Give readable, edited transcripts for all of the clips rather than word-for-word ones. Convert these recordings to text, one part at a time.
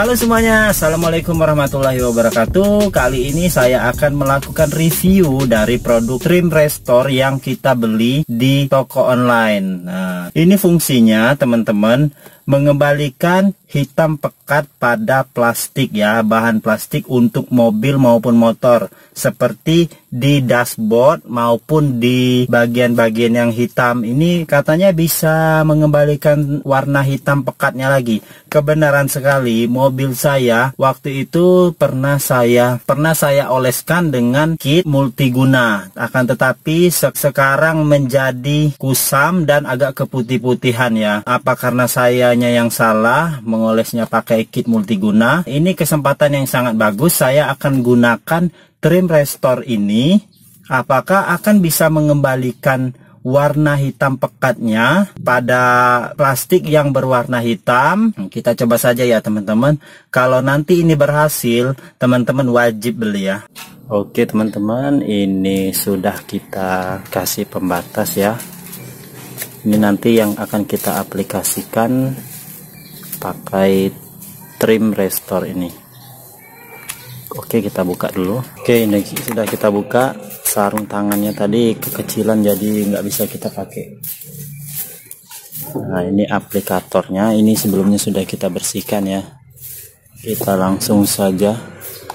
Halo semuanya, assalamualaikum warahmatullahi wabarakatuh. Kali ini saya akan melakukan review dari produk trim restore yang kita beli di toko online. Nah, ini fungsinya teman-teman, mengembalikan hitam pekat pada plastik ya, bahan plastik untuk mobil maupun motor, seperti di dashboard maupun di bagian-bagian yang hitam. Ini katanya bisa mengembalikan warna hitam pekatnya lagi. Kebenaran sekali, mobil saya waktu itu pernah saya oleskan dengan kit multiguna. Akan tetapi sekarang menjadi kusam dan agak keputih-putihan ya. Apa karena sayanya yang salah mengolesnya pakai kit multiguna? Ini kesempatan yang sangat bagus. Saya akan gunakan trim restore ini. Apakah akan bisa mengembalikan warna hitam pekatnya pada plastik yang berwarna hitam? Kita coba saja ya teman-teman. Kalau nanti ini berhasil, teman-teman wajib beli ya. Oke teman-teman, ini sudah kita kasih pembatas ya. Ini nanti yang akan kita aplikasikan pakai trim restore ini. Oke, kita buka dulu. Oke, ini sudah kita buka. Sarung tangannya tadi kekecilan jadi nggak bisa kita pakai. Nah, ini aplikatornya. Ini sebelumnya sudah kita bersihkan ya. Kita langsung saja.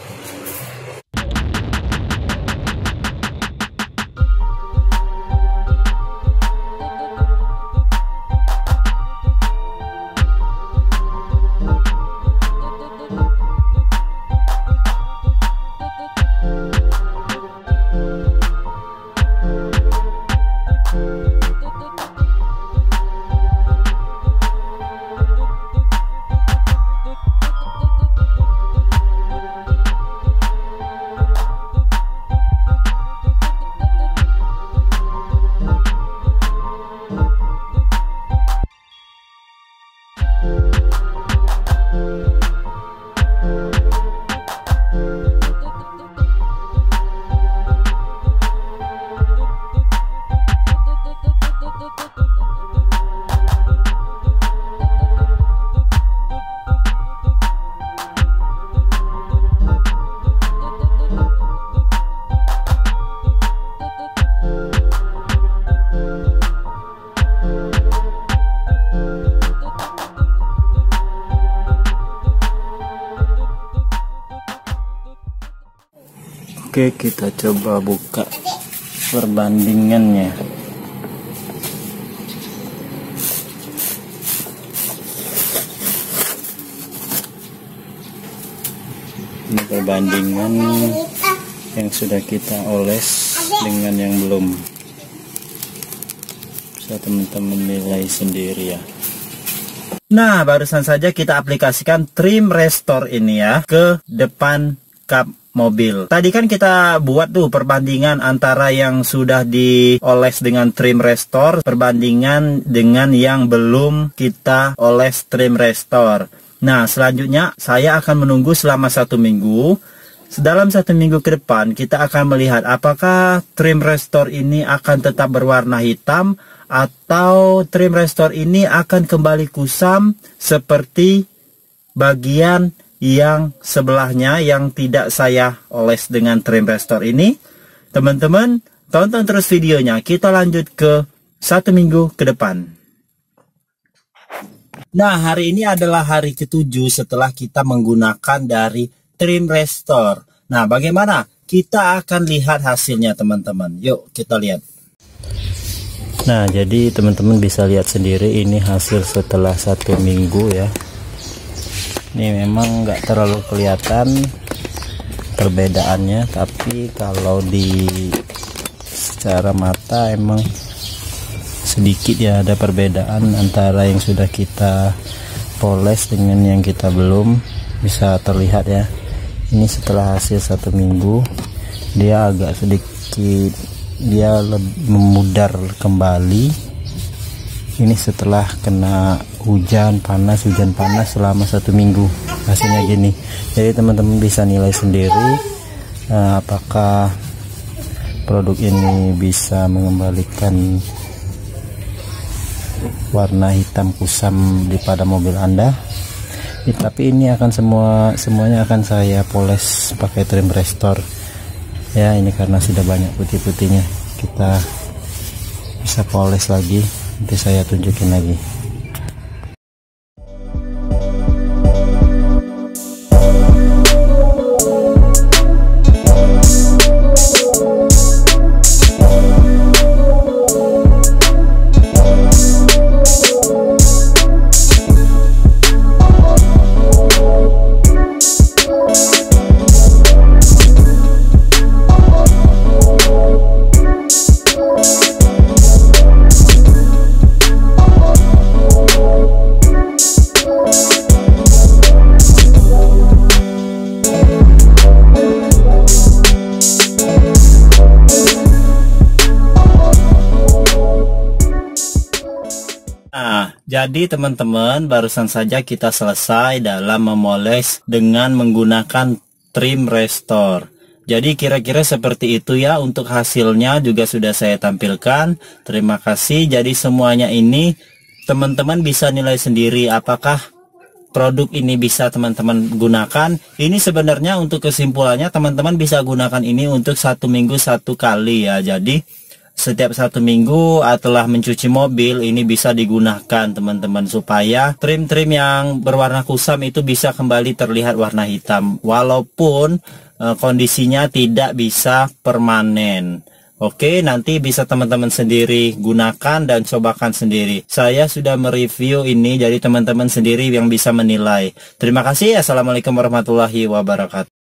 Oke, kita coba buka perbandingannya. Ini perbandingan yang sudah kita oles dengan yang belum. Bisa teman-teman nilai sendiri ya. Nah, barusan saja kita aplikasikan trim restore ini ya ke depan kap mobil. Tadi kan kita buat tuh perbandingan antara yang sudah dioles dengan trim restore, perbandingan dengan yang belum kita oles trim restore. Nah, selanjutnya saya akan menunggu selama 1 minggu. Dalam 1 minggu ke depan kita akan melihat apakah trim restore ini akan tetap berwarna hitam atau trim restore ini akan kembali kusam seperti bagian yang sebelahnya yang tidak saya oles dengan trim restore ini. Teman-teman, tonton terus videonya. Kita lanjut ke 1 minggu ke depan. Nah, hari ini adalah hari ke-7 setelah kita menggunakan dari trim restore. Nah, bagaimana? Kita akan lihat hasilnya teman-teman. Yuk kita lihat. Nah, jadi teman-teman bisa lihat sendiri ini hasil setelah 1 minggu ya. Ini memang nggak terlalu kelihatan perbedaannya, tapi kalau di secara mata emang sedikit ya ada perbedaan antara yang sudah kita poles dengan yang kita belum. Bisa terlihat ya. Ini setelah hasil 1 minggu dia agak sedikit memudar kembali. Ini setelah kena hujan panas selama 1 minggu, hasilnya gini. Jadi teman-teman bisa nilai sendiri apakah produk ini bisa mengembalikan warna hitam kusam di pada mobil Anda. Tapi ini akan semuanya akan saya poles pakai trim restore ya. Ini karena sudah banyak putih-putihnya, kita bisa poles lagi, nanti saya tunjukin lagi. Nah, jadi teman-teman, barusan saja kita selesai dalam memoles dengan menggunakan trim restore. Jadi kira-kira seperti itu ya, untuk hasilnya juga sudah saya tampilkan. Terima kasih. Jadi semuanya ini teman-teman bisa nilai sendiri apakah produk ini bisa teman-teman gunakan. Ini sebenarnya untuk kesimpulannya, teman-teman bisa gunakan ini untuk 1 minggu 1 kali ya. Jadi setiap 1 minggu setelah mencuci mobil ini bisa digunakan teman-teman, supaya trim-trim yang berwarna kusam itu bisa kembali terlihat warna hitam, walaupun kondisinya tidak bisa permanen. Oke, nanti bisa teman-teman sendiri gunakan dan cobakan sendiri. Saya sudah mereview ini, jadi teman-teman sendiri yang bisa menilai. Terima kasih. Assalamualaikum warahmatullahi wabarakatuh.